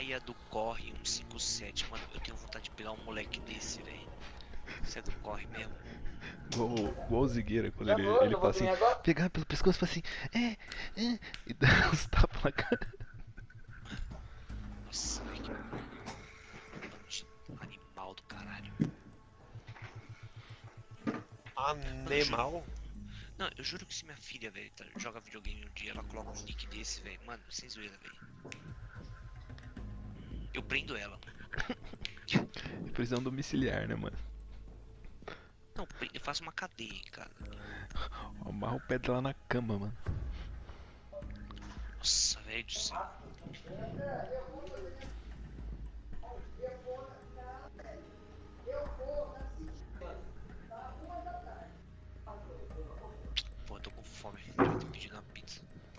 Raia do Corre 157. Mano, eu tenho vontade de pegar um moleque desse, velho. Isso é do Corre mesmo. Igual o Zigueira, quando Já vou, ele não vou fala assim, dormir agora? pegar pelo pescoço e fala assim, e dá uns tapas na cara. Nossa, velho, que bando de animal do caralho. Animal? Não, eu juro que se minha filha, velho, joga videogame um dia, ela coloca um nick desse, velho. Mano, sem zoeira, velho. Eu prendo ela, mano. Prisão domiciliar, né, mano? Não, eu faço uma cadeia, cara. Amarra o pé dela na cama, mano. Nossa, velho do céu. Pô, eu tô com fome. Devia ter pedido uma pizza.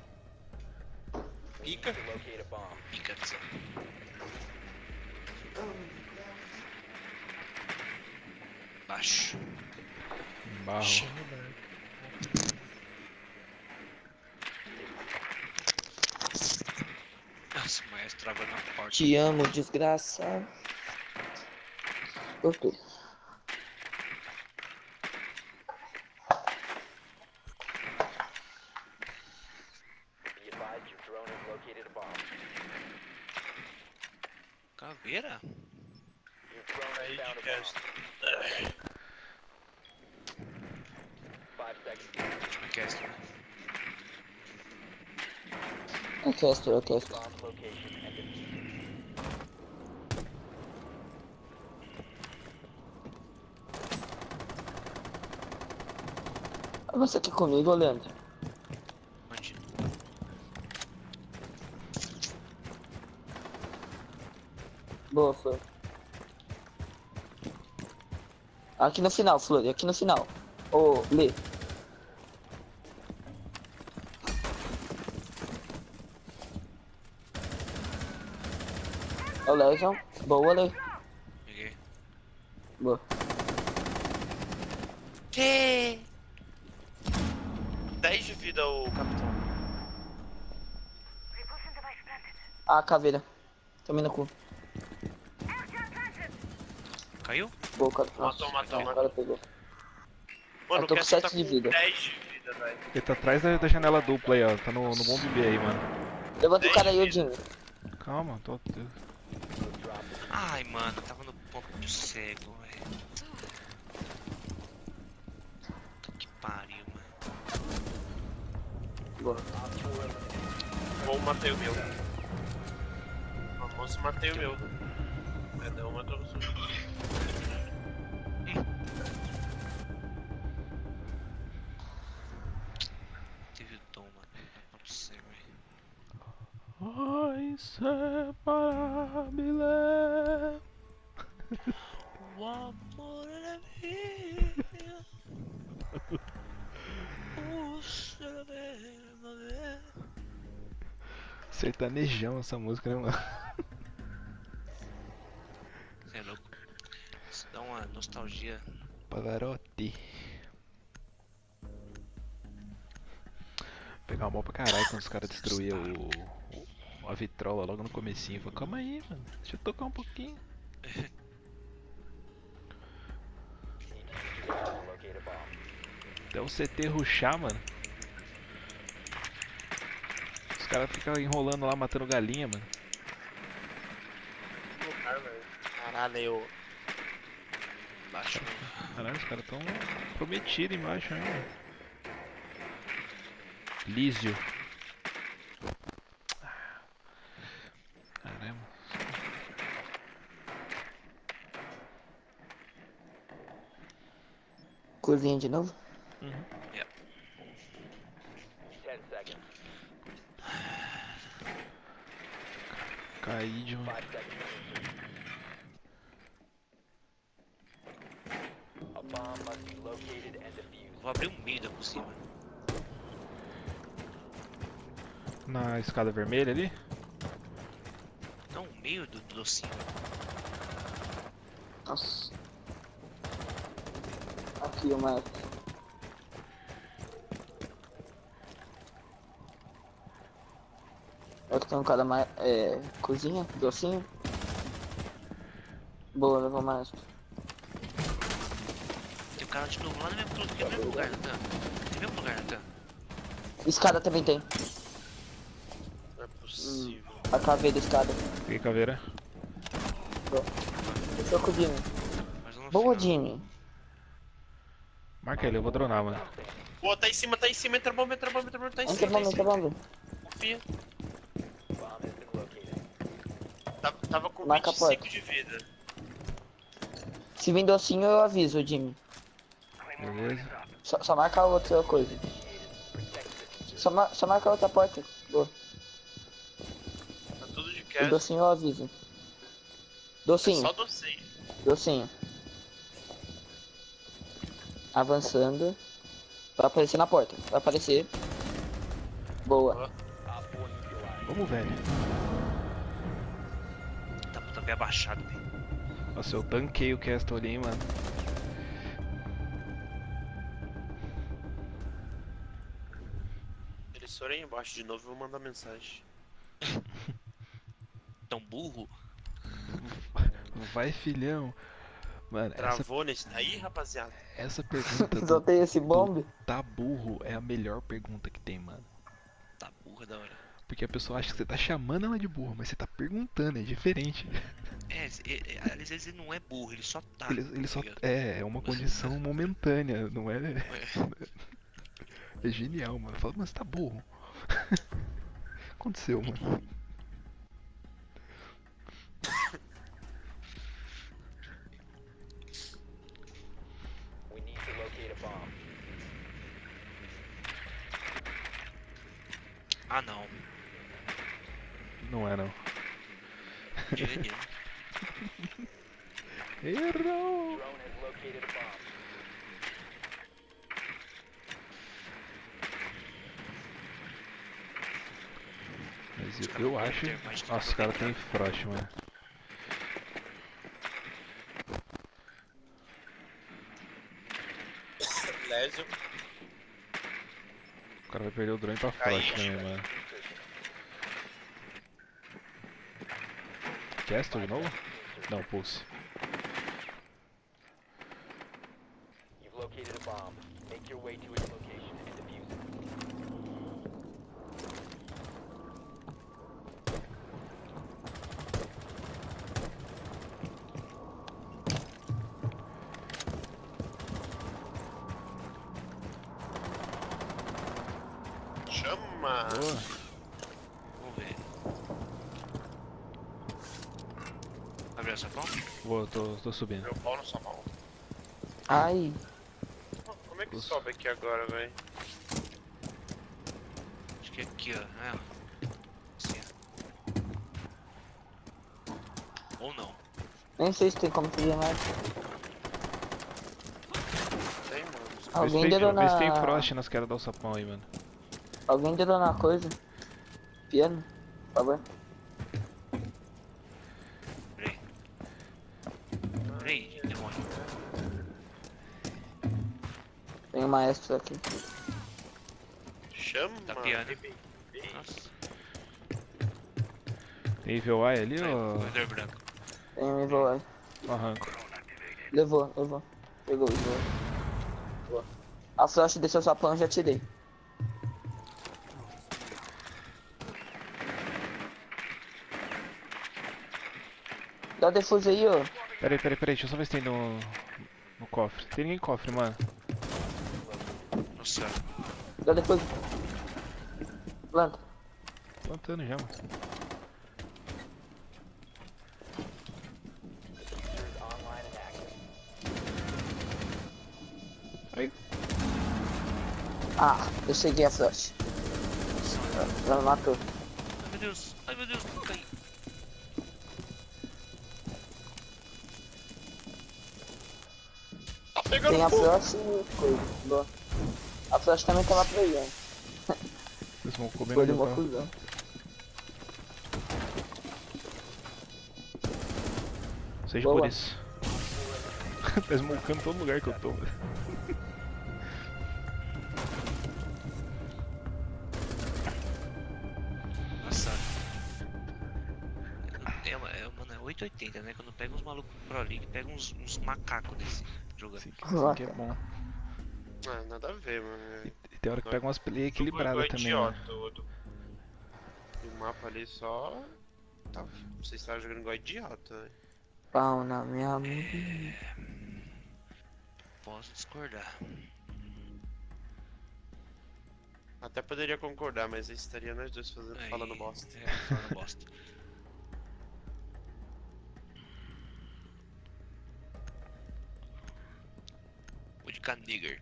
Pica? Pica, quer dizer. Baixo. Barro. Nossa, o maestro travando a porta. Te amo, desgraçado. Gostei. Caveira? Aí de cast. Última cast, né? É Caster, é Caster. Você aqui comigo, Leandro? Imagina. Boa, Flor. Aqui no final, Flor, aqui no final. Ô, Lê. É o Legion. Boa, Lê. Peguei. Boa. Que? 10 de vida o capitão. Ah, caveira. Também no cu. Caiu? Boa, cara. Matou, matou, Agora matou. pegou. Mano, Eu o tô com Castle 7 tá de com vida. 10 de vida, velho. Ele tá atrás da janela dupla aí, ó. Tá no bomb B aí, mano. Levanta o cara aí, Odinho. Calma, tô. Ai, mano, tava no ponto cego, velho. Puta que pariu, mano. Boa. Ou matei o meu. Famoso matei o meu. É, não, matou o seu. Teve o tom, mano. Tá ponto cego, velho. Ai, inseparável. O amor é vida. O ser é Sertanejão essa música, né, mano? Você é louco. Isso dá uma nostalgia. Pavarotti. Pegar mal pra caralho quando os caras destruíam a vitrola logo no comecinho. Falei, calma aí, mano. Deixa eu tocar um pouquinho. Até o CT rushar, mano. Os caras ficam enrolando lá, matando galinha, mano. Caralho, eu. Baixo. Caralho, os caras tão prometidos embaixo, né, mano? Lísio. Caramba. Cozinha de novo? Yeah. Caí de um. Vou abrir o meio da cozinha, mano. Na escada vermelha ali? Não, o meio do docinho. Nossa. Aqui o mestre. Aqui tem um cara mais. Cozinha, docinho. Boa, levou mais. Tem um cara de novo lá no mesmo lugar, Natan. No mesmo lugar, Natan. Escada também tem. Não é possível. A caveira, escada. Peguei caveira. Fechou com o Jimmy. Mas eu não Boa, sei, Jimmy. Marca ele, eu vou dronar, mano. Pô, tá em cima, tá em cima. Entra bomba, tá em Entra cima. bom, Tá em entra cima. bom. Confia. Tava com Marca a 25 porta. de vida. Se vir docinho, eu aviso, Jimmy. Beleza. Só marca a outra coisa. Só marca a outra porta. Boa. Tá tudo de O cash. docinho eu aviso. É Docinho, só docinho. docinho. Avançando. Vai aparecer na porta. Vai aparecer. Boa. Vamos, velho. Tá bem abaixado, velho. Nossa, eu tanquei o Castle ali, hein, mano. Eles foram aí embaixo de novo, eu vou mandar mensagem. Tão burro. Vai, filhão. Mano, Travou nesse daí, rapaziada? essa pergunta Só do tem esse bombe. tá burro é a melhor pergunta que tem, mano. Tá burro, da hora. Porque a pessoa acha que você tá chamando ela de burro, mas você tá perguntando, é diferente. Às vezes ele não é burro, ele só tá. Ele só. tá ligado? É uma condição momentânea, não é? É genial, mano. Fala, mas você tá burro. Aconteceu, mano. Ah, não. Não é, não. Diria Errou! Mas eu acho. Nossa, os caras tem frost, mano. Lésio. O cara vai perder o drone pra Aí, frost também, mano. Castle de novo? Não, Pulse. You've located a bomb. Make your way to its location and defuse it. Chama. Boa. Vamos ver. Abriu essa pão? Vou, tô subindo. Meu pau na sua mão. Ai. Como é que sobe aqui agora, velho? Acho que é aqui, ó. É. Assim, ó. Ou não. Nem sei se tem como fazer mais. Tem, mano. Alguém Vê deu se tem na. frost nas quedas do alçapão aí, mano. Alguém deu na coisa. Piano, por favor. Peraí. Peraí, demônio. Tem um maestro aqui. Chama. Tá piano. Nossa. Tem Evil Eye ali Sai, ou corredor branco. Tem um evil aí. arranco? Levou. Pegou, levou. Boa. A flash desceu sua plano, já tirei. Dá o defuse aí, ó. Peraí, deixa eu só ver se tem no cofre. Tem ninguém em cofre, mano. Nossa. Dá o defuse. Planta. Plantando já, mano. Diffuser is online and active. Aí. Ah, eu cheguei a flash. Ela me matou. Ai, meu Deus. Ai, meu Deus. Caí. Tá pegando Tem a fogo. flash e coisa. Boa. A flash também tem lá pra ele, hein. Eles vão comer Foi de no uma lugar. cuzão. Seja Boa. por isso. Tá smokando todo lugar que eu tô. Nossa. 880, né? Quando pega uns malucos pro ali, que pega uns macacos desse jogando. Assim que é bom. Ah, nada a ver, mano. E tem hora que pega umas play equilibradas também, idiota, né? O mapa ali só. Tá, você está jogando igual idiota, velho. Pau na minha mãe. Posso discordar. Até poderia concordar, mas aí estaria nós dois Aí, falando bosta. Falando bosta. Vou de Nigger.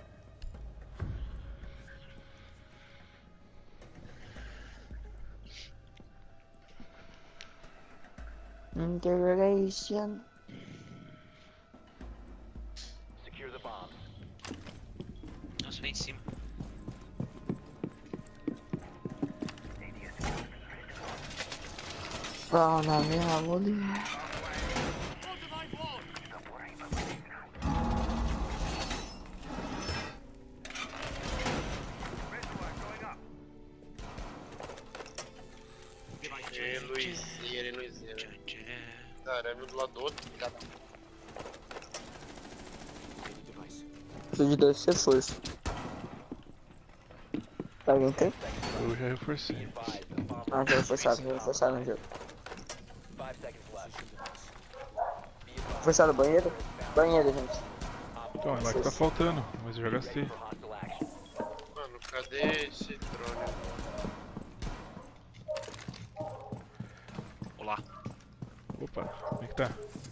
Interrogation. Secure the bomb. Nossa, vem em cima. Pau na minha mulher. Luizinha. Caramba, do lado do outro, cara. Preciso de 2 reforços. Alguém tem? Eu já reforcei. Advise, the bomb Ah, já reforçaram no jogo. 5 seconds left. Be advised, Reforçaram o banheiro? Banheiro, gente. Então, é lá que tá faltando, mas eu já gastei. for hostile action. Mano, cadê esse drone? Olá. Opa, como é que tá?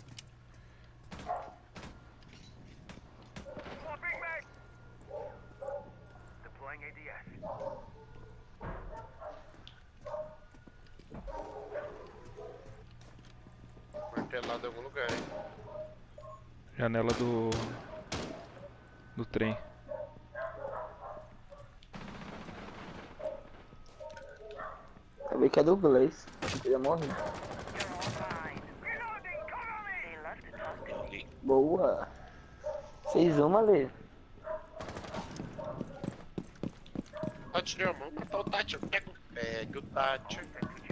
Martelado em algum lugar, hein? Janela do trem. Acabei que é do Blaze. Ele ia morrer. Joguei. Boa. Fez uma, Lê. Ah, tirei a mão, matar o Thatcher. Pegue o Thatcher.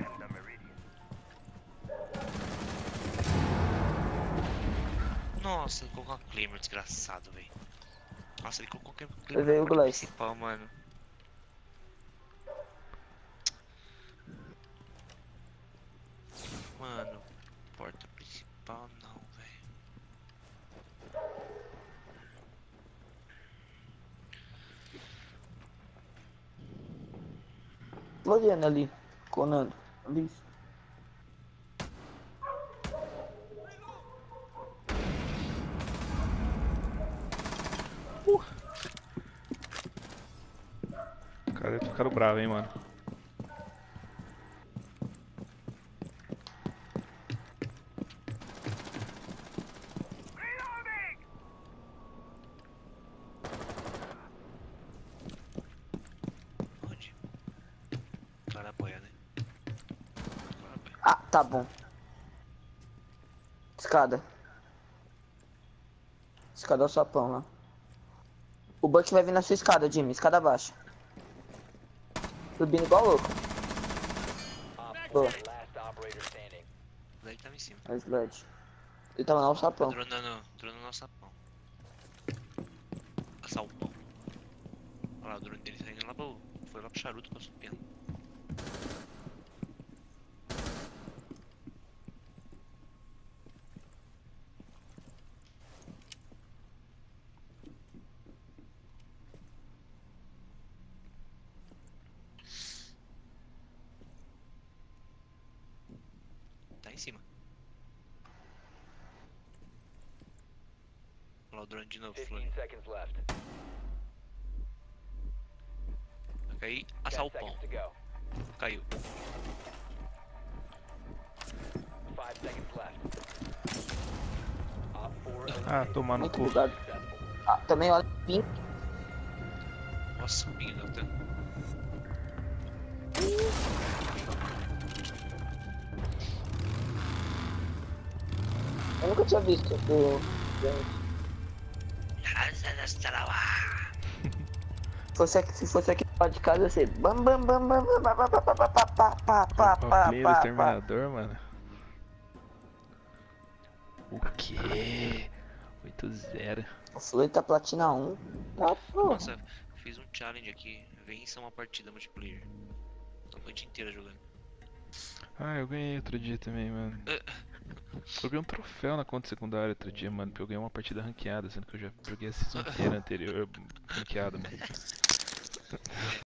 Nossa, ele colocou uma Claymore, desgraçado, velho. Nossa, ele colocou uma Levei o Claymore na porta Glass. principal, mano. Mano, porta principal não, velho. Olhando ali. Conando. Ali. O cara deve ter ficado bravo, hein, mano. Onde? Claraboia, né? Claraboia. Ah, tá bom. Escada. Escada ao sapão lá. O Buck vai vir na sua escada, Jimmy. Escada baixa. Subindo igual louco. Op Boa. 4, last operator standing. Daí tava em cima. É o sled. Ele tava lá no sapão. Dronando no sapão. Assar o pão. Olha lá, o drone dele saindo lá pro. Foi lá pro charuto, passou piano. Tá em cima. Olha lá o drone de novo, 15 Flor. seconds left. Vai cair, 10 assar o pão. seconds to go. Caiu. 5 seconds left. Op 4 Ah, tomar no Muito cu. bugado. successful. Ah, também olha pink. Nossa, o pingo tá. Eu nunca tinha visto o. Se fosse aqui lá de casa, ia ser bam bam bam bam bam bam bam bam bam bam bam bam bam O play do bam. Exterminador, mano. O quê? 8-0. O Floyd tá platina 1. Tá, pô. Nossa, fiz um challenge aqui. Vença uma partida multiplayer. Tô a noite inteira jogando. Ah, eu ganhei outro dia também, mano. Eu ganhei um troféu na conta secundária outro dia, mano, porque eu ganhei uma partida ranqueada, sendo que eu já joguei a season inteira anterior ranqueada, mano.